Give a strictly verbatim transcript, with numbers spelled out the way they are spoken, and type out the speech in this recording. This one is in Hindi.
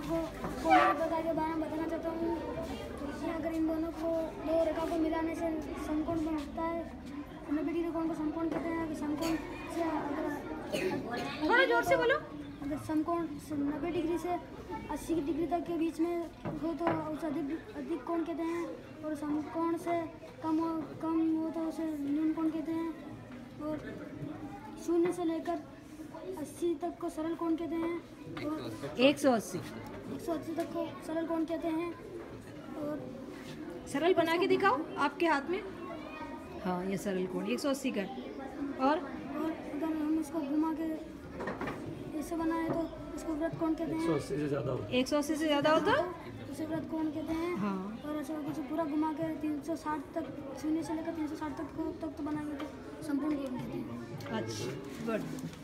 को कोण प्रकार के बारे में बताना चाहता हूँ। अगर इन दोनों को दो रेखा को मिलाने से समकोण बनता है। नब्बे डिग्री कोण को समकोण कहते हैं। कि समकोण से अगर थोड़ा जोर से बोलो। अगर समकोण नब्बे डिग्री से अस्सी डिग्री तक के बीच में हो तो उसे अधिक अधिक कोण कहते हैं। और समकोण से कम हो कम हो तो उसे न्यून कोण कहते हैं। और शून्य से लेकर अस्सी तक को सरल कोण कहते हैं। और एक सौ अस्सी एक सौ अस्सी तक को सरल कोण कहते हैं। और सरल बना के दिखाओ आपके हाथ में। हाँ, ये सरल कोण एक सौ अस्सी का। और और अगर हम इसको घुमा के ऐसे बनाए तो इसको व्रत कोण कहते हैं। एक सौ अस्सी से ज़्यादा होता एक सौ अस्सी से ज़्यादा होता है। तो उसे व्रत कोण कहते हैं। हाँ। और ऐसे कुछ पूरा घुमा के तीन सौ साठ तक शून्य से लेकर तीन सौ साठ तक को तक तो बनाएंगे तो संपूर्ण कोण कहते हैं। अच्छा, गुड।